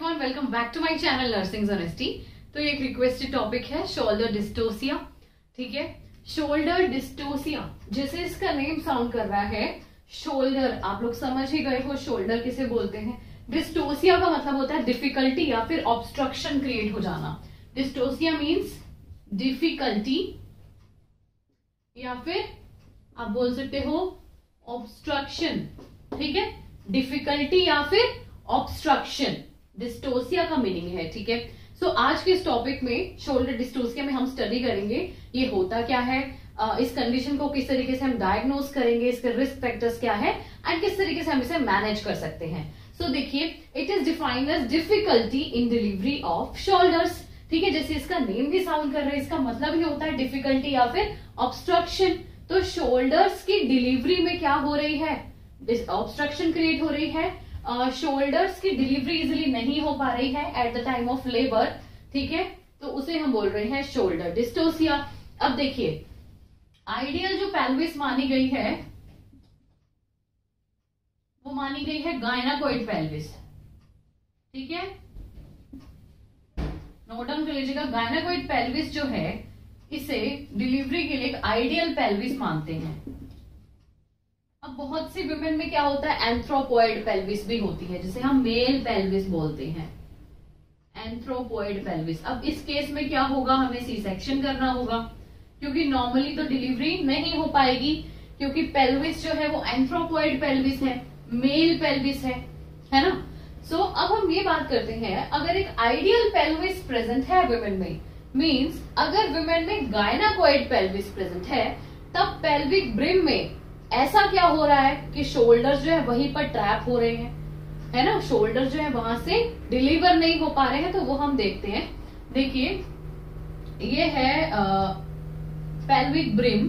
Everyone, welcome back to my channel nursing honesty. तो ये एक रिक्वेस्टेड टॉपिक है शोल्डर डिस्टोसिया। ठीक है, शोल्डर डिस्टोसिया जैसे इसका नेम साउंड कर रहा है शोल्डर, आप लोग समझ ही गए हो शोल्डर किसे बोलते हैं। डिस्टोसिया का मतलब होता है डिफिकल्टी या फिर ऑब्स्ट्रक्शन क्रिएट हो जाना। डिस्टोसिया मीन्स डिफिकल्टी या फिर आप बोल सकते हो ऑब्स्ट्रक्शन। ठीक है, डिफिकल्टी या फिर ऑब्स्ट्रक्शन डिस्टोसिया का मीनिंग है। ठीक है, सो आज के इस टॉपिक में शोल्डर डिस्टोसिया में हम स्टडी करेंगे ये होता क्या है, इस कंडीशन को किस तरीके से हम डायग्नोज करेंगे, इसके रिस्क फैक्टर्स क्या है एंड किस तरीके से हम इसे मैनेज कर सकते हैं। सो देखिए, it is defined as difficulty in delivery of shoulders. ठीक है, जैसे इसका नेम भी साउंड कर रहा है, इसका मतलब ही होता है डिफिकल्टी या फिर ऑब्स्ट्रक्शन। तो शोल्डर्स की डिलीवरी में क्या हो रही है, ऑब्स्ट्रक्शन क्रिएट हो रही है। शोल्डर्स की डिलीवरी इजिली नहीं हो पा रही है at the time of labour. ठीक है, तो उसे हम बोल रहे हैं शोल्डर डिस्टोसिया। अब देखिए, आइडियल जो पेल्विस मानी गई है वो मानी गई है गायनाकोइड पेल्विस। ठीक है, नोट डाउन कर लीजिएगा, गायनाकोइड पेल्विस जो है इसे डिलीवरी के लिए एक आइडियल पेल्विस मानते हैं। अब बहुत सी विमेन में क्या होता है, एंथ्रोपॉइड पेल्विस भी होती है जिसे हम मेल पेल्विस बोलते हैं, एंथ्रोपॉइड पेल्विस। अब इस केस में क्या होगा, हमें सी सेक्शन करना होगा क्योंकि नॉर्मली तो डिलीवरी नहीं हो पाएगी, क्योंकि पेल्विस जो है वो एंथ्रोपॉइड पेल्विस है, मेल पेल्विस है ना। सो अब हम ये बात करते हैं, अगर एक आइडियल पेल्विस प्रेजेंट है विमेन में, मींस अगर विमेन में गायनाकोइड पेल्विस प्रेजेंट है, तब पेल्विक ब्रिम में ऐसा क्या हो रहा है कि शोल्डर्स जो है वहीं पर ट्रैप हो रहे हैं, है ना। शोल्डर जो है वहां से डिलीवर नहीं हो पा रहे हैं, तो वो हम देखते हैं। देखिए, ये है पेल्विक ब्रिम।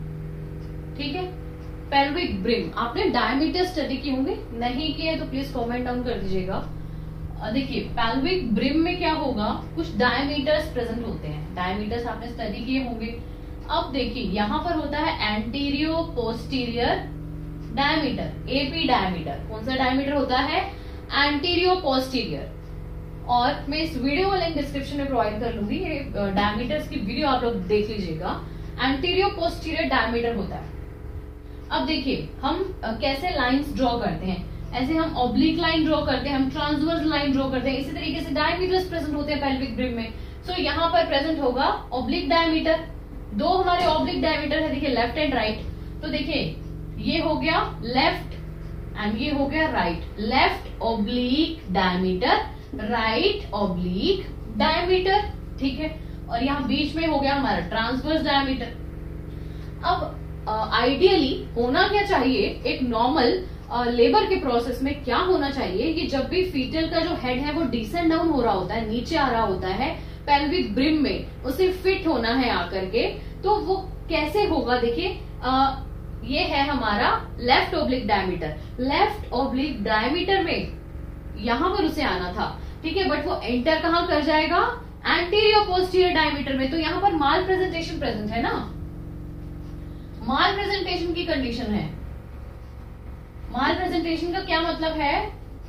ठीक है, पेल्विक ब्रिम आपने डायमीटर स्टडी किए होंगे, नहीं किए तो प्लीज कमेंट डाउन कर दीजिएगा। देखिए, पेल्विक ब्रिम में क्या होगा, कुछ डायमीटर्स प्रेजेंट होते हैं, डायमीटर्स आपने स्टडी किए होंगे। अब देखिए, यहां पर होता है antero posterior diameter, AP diameter. कौन सा डायमीटर होता है, एंटीरियो पोस्टीरियर। और मैं इस वीडियो का लिंक डिस्क्रिप्शन में प्रोवाइड कर लूंगी, ये डायमीटर्स की वीडियो आप लोग देख लीजिएगा। एंटीरियो पोस्टीरियर डायमीटर होता है। अब देखिए, हम कैसे लाइंस ड्रॉ करते हैं, ऐसे हम ऑब्लिक लाइन ड्रॉ करते हैं, हम ट्रांसवर्स लाइन ड्रॉ करते हैं, इसी तरीके से डायमीटर्स प्रेजेंट होते हैं पेल्विक ब्रिम में। सो यहाँ पर प्रेजेंट होगा ऑब्लिक डायमीटर, दो हमारे ऑब्लिक डायमीटर है, देखिए लेफ्ट एंड राइट। तो देखिए, ये हो गया लेफ्ट एंड ये हो गया right, left oblique diameter, right oblique diameter. ठीक है, और यहाँ बीच में हो गया हमारा ट्रांसवर्स डायमीटर। अब आइडियली होना क्या चाहिए, एक नॉर्मल लेबर के प्रोसेस में क्या होना चाहिए कि जब भी फीटल का जो हेड है वो डिसेंड डाउन हो रहा होता है, नीचे आ रहा होता है पेल्विक ब्रिम में, उसे फिट होना है आकर के, तो वो कैसे होगा। देखिए, ये है हमारा left oblique diameter, left oblique diameter में यहां पर उसे आना था। ठीक है, बट वो एंटर कहां कर जाएगा, एंटीरियर पोस्टीरियर डायमीटर में। तो यहां पर माल प्रेजेंटेशन प्रेजेंट है ना, माल प्रेजेंटेशन की कंडीशन है। माल प्रेजेंटेशन का क्या मतलब है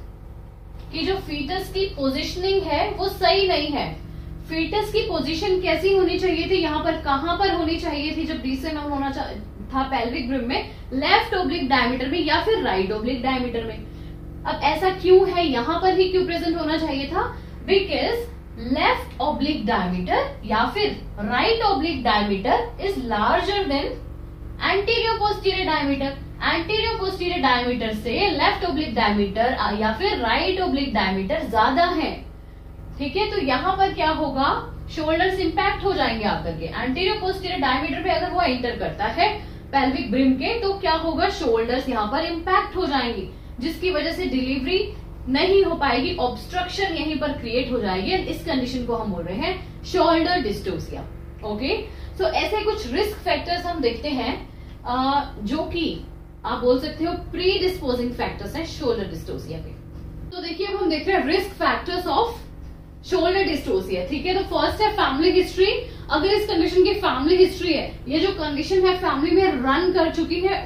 कि जो फीटस की पोजिशनिंग है वो सही नहीं है। फीटस की पोजीशन कैसी होनी चाहिए थी, यहाँ पर कहां पर होनी चाहिए थी जब डिसेंड डाउन होना था पेल्विक ब्रिम में, लेफ्ट ऑब्लिक डायमीटर में या फिर राइट ऑब्लिक डायमीटर में। अब ऐसा क्यों है, यहां पर ही क्यों प्रेजेंट होना चाहिए था, बिकॉज लेफ्ट ऑब्लिक डायमीटर या फिर right oblique diameter is larger than anterior posterior diameter. Anterior posterior diameter से लेफ्ट ऑब्लिक डायमीटर या फिर राइट ऑब्लिक डायमीटर ज्यादा है। ठीक है, तो यहाँ पर क्या होगा, शोल्डर्स इंपैक्ट हो जाएंगे आकर के। एंटीरियर पोस्टीरियर डायमीटर पे अगर वो एंटर करता है पेल्विक ब्रिम के, तो क्या होगा, शोल्डर्स यहाँ पर इंपैक्ट हो जाएंगे, जिसकी वजह से डिलीवरी नहीं हो पाएगी, ऑब्स्ट्रक्शन यहीं पर क्रिएट हो जाएगी। इस कंडीशन को हम बोल रहे हैं शोल्डर डिस्टोसिया। ओके, सो ऐसे कुछ रिस्क फैक्टर्स हम देखते हैं जो कि आप बोल सकते हो प्री डिस्पोजिंग फैक्टर्स हैं शोल्डर डिस्टोसिया के। तो देखिए, अब हम देख रहे हैं risk factors of shoulder dystocia. ठीक है, तो फर्स्ट है फैमिली हिस्ट्री। अगर इस कंडीशन की फैमिली हिस्ट्री है, ये जो कंडीशन है फैमिली में रन कर चुकी है, उस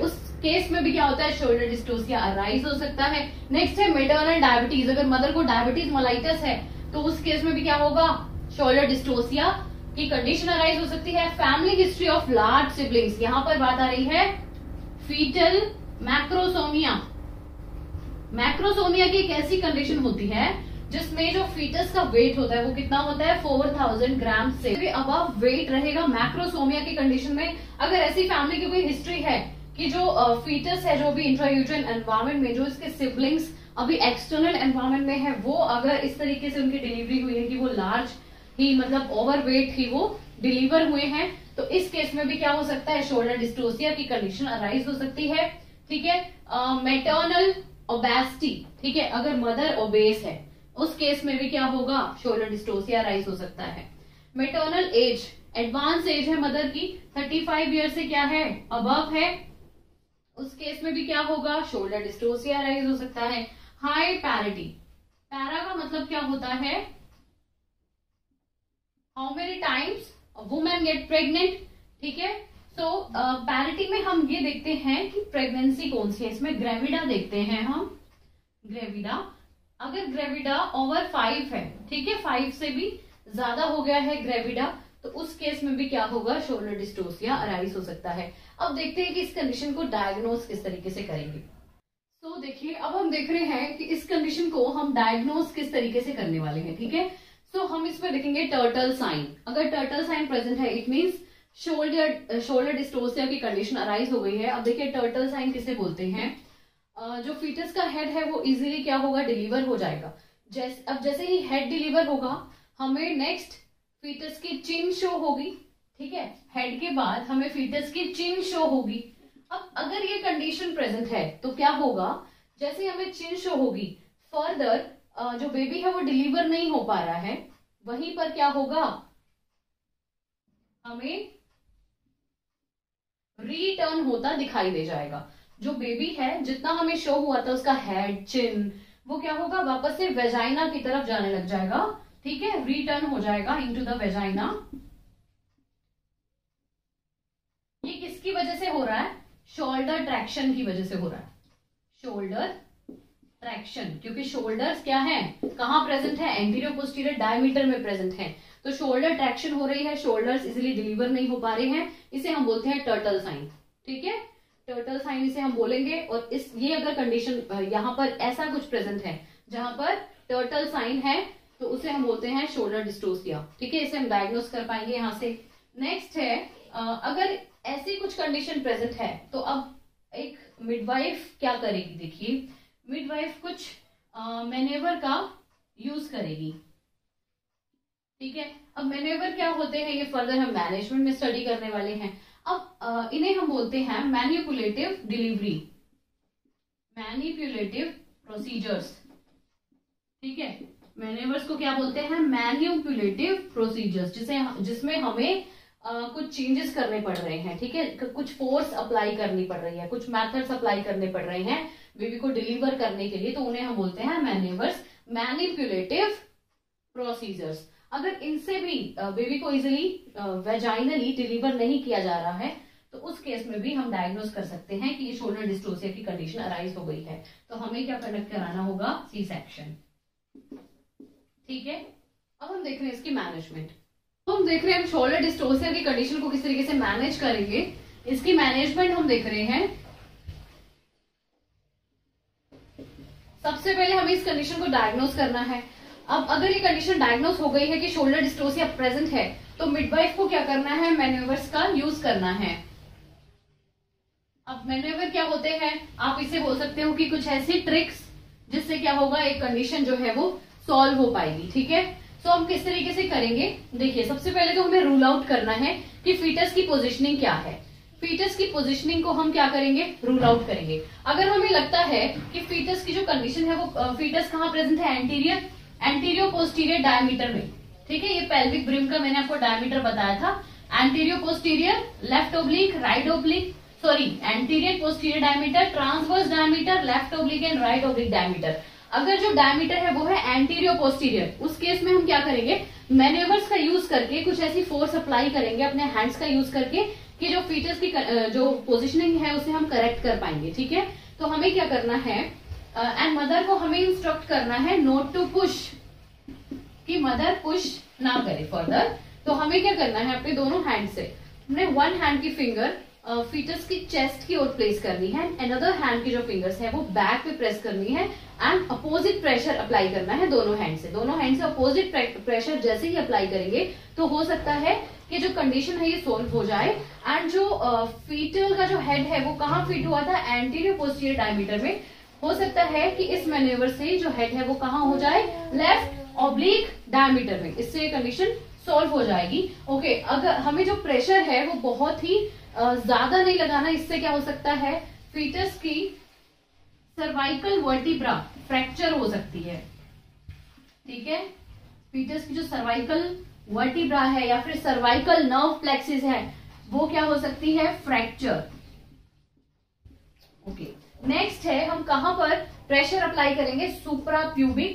केस में भी क्या होता है, शोल्डर डिस्टोसिया अराइज हो सकता है। नेक्स्ट है मेटर्नल डायबिटीज, अगर मदर को डायबिटीज मेलाइटस है तो उस केस में भी क्या होगा, शोल्डर डिस्टोसिया की कंडीशन अराइज हो सकती है। Family history of large siblings, यहाँ पर बात आ रही है फीटल मैक्रोसोमिया। मैक्रोसोमिया की एक ऐसी कंडीशन होती है जिसमें जो फीटस का वेट होता है वो कितना होता है, 4000 ग्राम से अबव वेट रहेगा मैक्रोसोमिया की कंडीशन में। अगर ऐसी फैमिली की कोई हिस्ट्री है कि जो फीटस है, जो भी इंट्रायूट्राइन एनवायरमेंट में जो इसके सिबलिंग्स अभी एक्सटर्नल एनवायरमेंट में है, वो अगर इस तरीके से उनकी डिलीवरी हुई है कि वो लार्ज ही मतलब ओवरवेट ही वो डिलीवर हुए हैं, तो इस केस में भी क्या हो सकता है, शोल्डर डिस्टोसिया की कंडीशन अराइज हो सकती है। ठीक है, मेटर्नल ओबेसिटी, ठीक है, अगर मदर ओबेस है उस केस में भी क्या होगा, शोल्डर डिस्टोसिया राइज हो सकता है। मेटर्नल एज, एडवांस एज है मदर की 35 ईयर से क्या है, अबव है, उस केस में भी क्या होगा, शोल्डर डिस्टोसिया राइज हो सकता है। हाई पैरिटी, पैरा का मतलब क्या होता है, how many times women get pregnant. ठीक है, सो पैरिटी में हम ये देखते हैं कि प्रेगनेंसी कौन सी है, इसमें ग्रेविडा देखते हैं हम, ग्रेविडा। अगर ग्रेविडा ओवर 5 है, ठीक है, 5 से भी ज्यादा हो गया है ग्रेविडा, तो उस केस में भी क्या होगा, शोल्डर डिस्टोसिया अराइज हो सकता है। अब देखते हैं कि इस कंडीशन को डायग्नोज किस तरीके से करेंगे। तो देखिए, अब हम देख रहे हैं कि इस कंडीशन को हम डायग्नोज किस तरीके से करने वाले हैं। ठीक है, सो हम इसमें देखेंगे टर्टल साइन। अगर टर्टल साइन प्रेजेंट है इट मीन्स शोल्डर डिस्टोसिया की कंडीशन अराइज हो गई है। अब देखिए टर्टल साइन किसे बोलते हैं, जो फीटस का हेड है वो इजीली क्या होगा, डिलीवर हो जाएगा। अब जैसे ही हेड डिलीवर होगा हमें नेक्स्ट फीटस की चिन शो होगी। ठीक है, हेड के बाद हमें फीटस की चिन शो होगी। अब अगर ये कंडीशन प्रेजेंट है तो क्या होगा, जैसे हमें चिन शो होगी, फर्दर जो बेबी है वो डिलीवर नहीं हो पा रहा है, वहीं पर क्या होगा, हमें रीटर्न होता दिखाई दे जाएगा। जो बेबी है जितना हमें शो हुआ था उसका हेड, चिन, वो क्या होगा, वापस से वेजाइना की तरफ जाने लग जाएगा। ठीक है, रिटर्न हो जाएगा इनटू द वेजाइना। ये किसकी वजह से हो रहा है, शोल्डर ट्रैक्शन की वजह से हो रहा है, शोल्डर ट्रैक्शन, क्योंकि शोल्डर्स क्या है, कहां प्रेजेंट है, एंटीरियर पोस्टीरियर डायमीटर में प्रेजेंट है, तो शोल्डर ट्रैक्शन हो रही है, शोल्डर्स इजिली डिलीवर नहीं हो पा रहे हैं, इसे हम बोलते हैं टर्टल साइन। ठीक है, टर्टल साइन इसे हम बोलेंगे। और ये अगर कंडीशन यहाँ पर ऐसा कुछ प्रेजेंट है जहां पर टर्टल साइन है तो उसे हम बोलते हैं शोल्डर डिस्टोसिया। ठीक है, इसे हम डायग्नोस कर पाएंगे यहाँ से। नेक्स्ट है अगर ऐसी कुछ कंडीशन प्रेजेंट है तो अब एक मिडवाइफ क्या करेगी, देखिए मिडवाइफ कुछ मैनेवर का यूज करेगी। ठीक है, अब मैनेवर क्या होते हैं ये फर्दर हम मैनेजमेंट में स्टडी करने वाले हैं। अब इन्हें हम बोलते हैं मैनिपुलेटिव डिलीवरी, मैनिपुलेटिव प्रोसीजर्स। ठीक है, मैनेवर्स को क्या बोलते हैं, मैनिपुलेटिव प्रोसीजर्स, जिसमें हमें कुछ चेंजेस करने पड़ रहे हैं। ठीक है, कुछ फोर्स अप्लाई करनी पड़ रही है, कुछ मेथड्स अप्लाई करने पड़ रहे हैं बेबी को डिलीवर करने के लिए, तो उन्हें हम बोलते हैं मैनेवर्स, मैनिपुलेटिव प्रोसीजर्स। अगर इनसे भी बेबी को इजिली वेजाइनली डिलीवर नहीं किया जा रहा है तो उस केस में भी हम डायग्नोज कर सकते हैं कि ये शोल्डर डिस्टोसिया की कंडीशन अराइज हो गई है, तो हमें क्या कंडक्ट कराना होगा, सी सेक्शन। ठीक है, अब हम देख रहे हैं इसकी मैनेजमेंट। तो हम देख रहे हैं हम शोल्डर डिस्टोसिया की कंडीशन को किस तरीके से मैनेज करेंगे, इसकी मैनेजमेंट हम देख रहे हैं। सबसे पहले हमें इस कंडीशन को डायग्नोज करना है। अब अगर ये कंडीशन डायग्नोज हो गई है कि शोल्डर डिस्टोसिया प्रेजेंट है तो मिडवाइफ को क्या करना है, मैन्यूवर्स का यूज करना है। अब मैन्यूवर क्या होते हैं, आप इसे बोल सकते हो कि कुछ ऐसी ट्रिक्स जिससे क्या होगा, एक कंडीशन जो है वो सॉल्व हो पाएगी। ठीक है, तो हम किस तरीके से करेंगे, देखिए सबसे पहले तो हमें रूल आउट करना है कि फीटस की पोजिशनिंग क्या है। फीटस की पोजिशनिंग को हम क्या करेंगे, रूल आउट करेंगे। अगर हमें लगता है कि फीटस की जो कंडीशन है वो फीटस कहाँ प्रेजेंट है, एंटीरियर पोस्टीरियर डायमीटर में। ठीक है, ये पेल्विक ब्रिम का मैंने आपको डायमीटर बताया था, anterior posterior, left oblique, right oblique, sorry anterior posterior diameter, transverse diameter, left oblique and right oblique diameter. अगर जो डायमीटर है वो है एंटीरियर पोस्टीरियर, उस केस में हम क्या करेंगे, मैन्यूवर्स का यूज करके कुछ ऐसी फोर्स अप्लाई करेंगे अपने हैंड्स का यूज करके कि जो फीटस की जो पोजिशनिंग है उसे हम करेक्ट कर पाएंगे, ठीक है। तो हमें क्या करना है, एंड मदर को हमें इंस्ट्रक्ट करना है नॉट टू पुश, कि मदर पुश ना करे फर्दर। तो हमें क्या करना है, अपने दोनों हैंड से हमने वन हैंड की फिंगर फीटस की चेस्ट की ओर प्लेस करनी है, अनदर हैंड की जो फिंगर्स है वो बैक पे प्रेस करनी है एंड अपोजिट प्रेशर अप्लाई करना है दोनों हैंड से। दोनों हैंड से अपोजिट प्रेशर जैसे ही अप्लाई करेंगे तो हो सकता है कि जो कंडीशन है ये सोल्व हो जाए। एंड जो फीटल का जो हेड है वो कहाँ फिट हुआ था, एंटीरियर पोस्टीरियर डायमीटर में। हो सकता है कि इस मैन्यूवर से जो हेड है वो कहाँ हो जाए, लेफ्ट ऑब्लिक डायमीटर में। इससे ये कंडीशन सॉल्व हो जाएगी। ओके, अगर हमें जो प्रेशर है वो बहुत ही ज्यादा नहीं लगाना, इससे क्या हो सकता है, फीटस की सर्वाइकल वर्टिब्रा फ्रैक्चर हो सकती है, ठीक है। फीटस की जो सर्वाइकल वर्टिब्रा है या फिर सर्वाइकल नर्व प्लेक्सिस है वो क्या हो सकती है, फ्रैक्चर। ओके, नेक्स्ट है हम कहां पर प्रेशर अप्लाई करेंगे, सुप्राप्यूबिक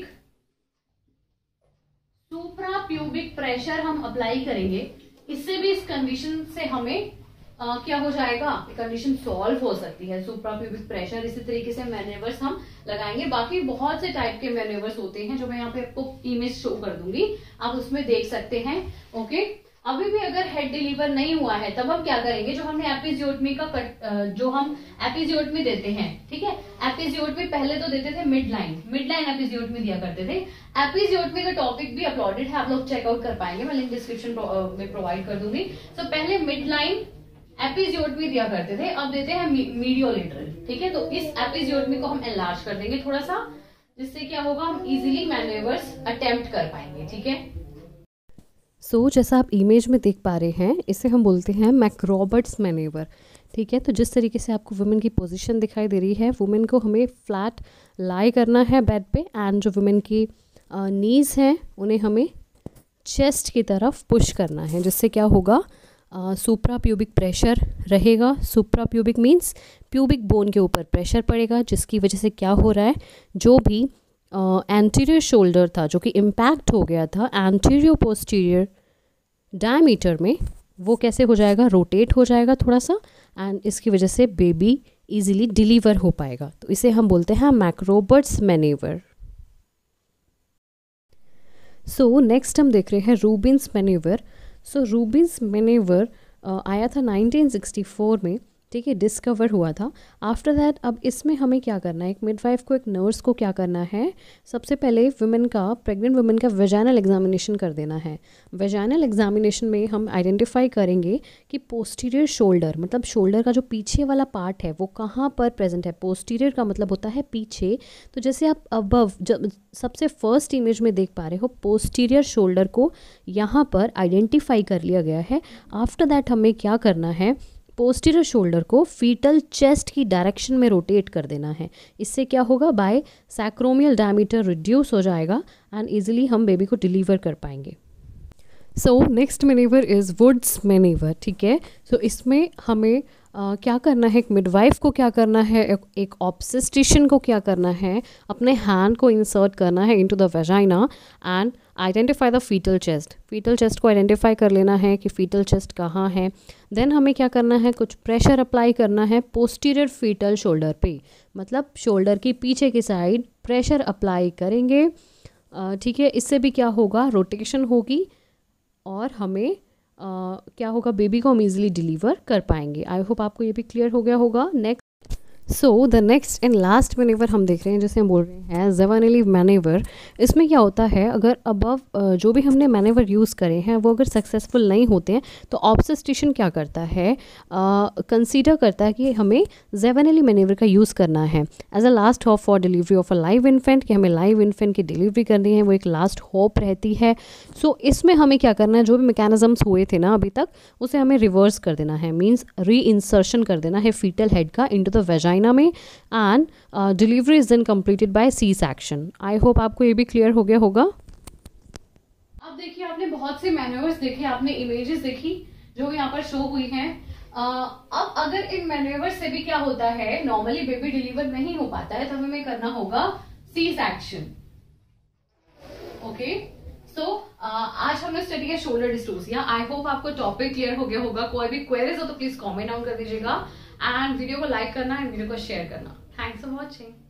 प्रेशर हम अप्लाई करेंगे। इससे भी इस कंडीशन से हमें क्या हो जाएगा, कंडीशन सॉल्व हो सकती है। सुप्राप्यूबिक प्रेशर, इसी तरीके से मैन्यूवर्स हम लगाएंगे। बाकी बहुत से टाइप के मैन्यूवर्स होते हैं जो मैं यहाँ पे आपको इमेज शो कर दूंगी, आप उसमें देख सकते हैं। ओके, अभी भी अगर हेड डिलीवर नहीं हुआ है तब हम क्या करेंगे, जो हमने एपिजियोटमी का जो हम एपिजियोटमी देते हैं, ठीक है। एपिजियोटमी पहले तो देते थे मिड लाइन एपिजियोटमी दिया करते थे। एपिजियोटमी का टॉपिक भी अपलोडेड है, आप लोग चेकआउट कर पाएंगे, मैं लिंक डिस्क्रिप्शन में प्रोवाइड कर दूंगी। तो पहले मिड लाइन एपिजियोटमी दिया करते थे, अब देते हैं मीडियोलेटरल, ठीक है। तो इस एपिजियोटमी को हम एनलार्ज कर देंगे थोड़ा सा, जिससे क्या होगा, हम इजीली मैन्यूवर्स अटेम्प्ट कर पाएंगे, ठीक है। सो जैसा आप इमेज में देख पा रहे हैं, इसे हम बोलते हैं मैकरॉबर्ट्स मैन्यूवर, ठीक है। तो जिस तरीके से आपको वुमेन की पोजीशन दिखाई दे रही है, वुमेन को हमें फ्लैट लाई करना है बेड पे, एंड जो वुमेन की नीज हैं उन्हें हमें चेस्ट की तरफ पुश करना है, जिससे क्या होगा, सुप्राप्यूबिक प्रेशर रहेगा। सुप्राप्यूबिक मीन्स प्यूबिक बोन के ऊपर प्रेशर पड़ेगा, जिसकी वजह से क्या हो रहा है, जो भी एंटीरियर शोल्डर था जो कि इम्पैक्ट हो गया था एंटीरियर पोस्टीरियर डायमीटर में, वो कैसे हो जाएगा, रोटेट हो जाएगा थोड़ा सा, एंड इसकी वजह से बेबी इजीली डिलीवर हो पाएगा। तो इसे हम बोलते हैं मैकरॉबर्ट्स मैन्यूवर। सो नेक्स्ट हम देख रहे हैं रूबिन्स मैन्यूवर। सो रूबिन्स मैन्यूवर आया था 1964 में, ठीक है, डिस्कवर हुआ था। आफ्टर दैट अब इसमें हमें क्या करना है, एक मिडवाइफ को, एक नर्स को क्या करना है, सबसे पहले वुमेन का, प्रेग्नेंट वुमेन का वेजाइनल एग्जामिनेशन कर देना है। वेजाइनल एग्जामिनेशन में हम आइडेंटिफाई करेंगे कि पोस्टीरियर शोल्डर, मतलब शोल्डर का जो पीछे वाला पार्ट है वो कहाँ पर प्रेजेंट है। पोस्टीरियर का मतलब होता है पीछे। तो जैसे आप अबव जब सबसे फर्स्ट इमेज में देख पा रहे हो, पोस्टीरियर शोल्डर को यहाँ पर आइडेंटिफाई कर लिया गया है। आफ्टर दैट हमें क्या करना है, पोस्टीरियर शोल्डर को फीटल चेस्ट की डायरेक्शन में रोटेट कर देना है। इससे क्या होगा, बाय सैक्रोमियल डायमीटर रिड्यूस हो जाएगा एंड इजीली हम बेबी को डिलीवर कर पाएंगे। So next manoeuvre is Woods manoeuvre, ठीक है। सो इसमें हमें क्या करना है, एक मिडवाइफ को क्या करना है, एक ऑब्स्टेट्रिशियन को क्या करना है, अपने हैंड को इंसर्ट करना है into the vagina and identify the foetal chest. Foetal chest को आइडेंटिफाई कर लेना है कि फीटल चेस्ट कहाँ है। देन हमें क्या करना है, कुछ प्रेशर अप्लाई करना है पोस्टीरियर फीटल शोल्डर पे, मतलब शोल्डर की पीछे की साइड प्रेशर अप्लाई करेंगे, ठीक है। इससे भी क्या होगा, रोटेशन होगी और हमें क्या होगा, बेबी को हम इजीली डिलीवर कर पाएंगे। आई होप आपको ये भी क्लियर हो गया होगा। Next, so the next and last manoeuvre हम देख रहे हैं, जैसे हम बोल रहे हैं ज़ेवानेली मैन्यूवर। इसमें क्या होता है, अगर अबव जो भी हमने मैन्यूवर यूज़ करे हैं वो अगर सक्सेसफुल नहीं होते हैं तो ऑब्स्टेट्रिशियन क्या करता है, कंसीडर करता है कि हमें ज़ेवानेली मैन्यूवर का यूज़ करना है as a last hope for delivery of a live infant, कि हमें लाइव इन्फेंट की डिलीवरी करनी है, वो एक लास्ट होप रहती है। सो इसमें हमें क्या करना है, जो भी मैकेनिज्म्स हुए थे ना अभी तक, उसे हमें रिवर्स कर देना है, मीन्स री इंसर्शन कर देना है फीटल हेड का इनटू द वेजाइना में, and delivery is then completed by C section. I hope आपको ये भी क्लियर हो गया होगा। अब देखिए, आपने बहुत से मैन्यूवर्स देखे, आपने इमेजेस देखी जो यहाँ पर शो हुई हैं। अब अगर इन मैन्यूवर से भी क्या होता है, नॉर्मली बेबी डिलीवर नहीं हो पाता है, तब हमें करना होगा सी सेक्शन। ओके, तो आज हमने स्टडी किया शोल्डर डिस्टोसिया। आई होप आपको टॉपिक क्लियर हो गया होगा। कोई भी क्वेरीज हो तो प्लीज कमेंट डाउन कर दीजिएगा एंड वीडियो को लाइक करना एंड वीडियो को शेयर करना। Thanks for watching.